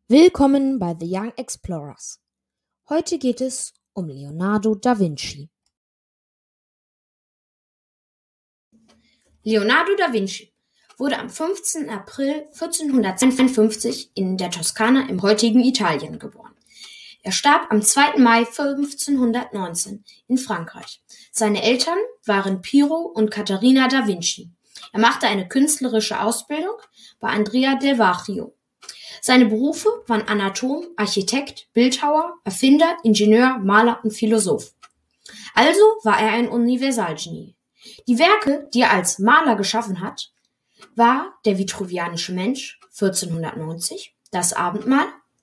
Willkommen bei The Young Explorers. Heute geht es um Leonardo da Vinci. Leonardo da Vinci wurde am 15. April 1452 in der Toskana im heutigen Italien geboren. Er starb am 2. Mai 1519 in Frankreich. Seine Eltern waren Piero und Caterina da Vinci. Er machte eine künstlerische Ausbildung bei Andrea del Vecchio. Seine Berufe waren Anatom, Architekt, Bildhauer, Erfinder, Ingenieur, Maler und Philosoph. Also war er ein Universalgenie. Die Werke, die er als Maler geschaffen hat, war der Vitruvianische Mensch 1490, das Abendmahl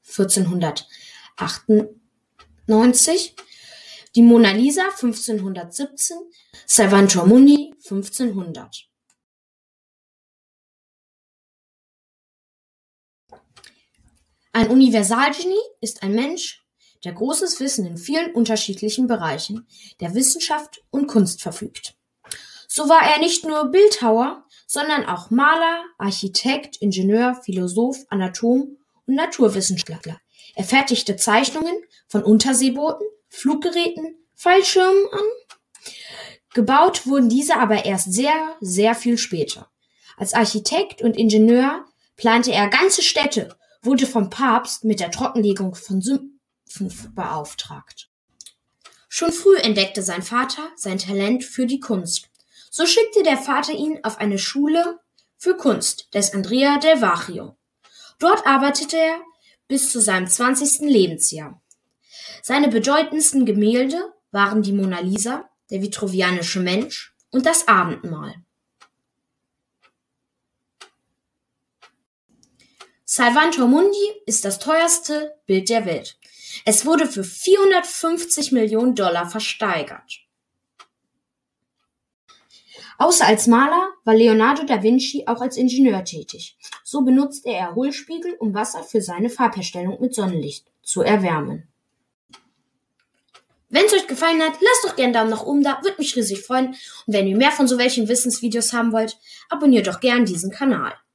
1498, die Mona Lisa 1517, Salvator Mundi 1500. Ein Universalgenie ist ein Mensch, der großes Wissen in vielen unterschiedlichen Bereichen der Wissenschaft und Kunst verfügt. So war er nicht nur Bildhauer, sondern auch Maler, Architekt, Ingenieur, Philosoph, Anatom und Naturwissenschaftler. Er fertigte Zeichnungen von Unterseebooten, Fluggeräten, Fallschirmen an. Gebaut wurden diese aber erst sehr, sehr viel später. Als Architekt und Ingenieur plante er ganze Städte, wurde vom Papst mit der Trockenlegung von Sümpfen beauftragt. Schon früh entdeckte sein Vater sein Talent für die Kunst. So schickte der Vater ihn auf eine Schule für Kunst des Andrea del Vecchio. Dort arbeitete er bis zu seinem 20. Lebensjahr. Seine bedeutendsten Gemälde waren die Mona Lisa, der Vitruvianische Mensch und das Abendmahl. Salvator Mundi ist das teuerste Bild der Welt. Es wurde für $450 Millionen versteigert. Außer als Maler war Leonardo da Vinci auch als Ingenieur tätig. So benutzte er Hohlspiegel, um Wasser für seine Farbherstellung mit Sonnenlicht zu erwärmen. Wenn es euch gefallen hat, lasst doch gerne einen Daumen nach oben da, würde mich riesig freuen. Und wenn ihr mehr von so welchen Wissensvideos haben wollt, abonniert doch gerne diesen Kanal.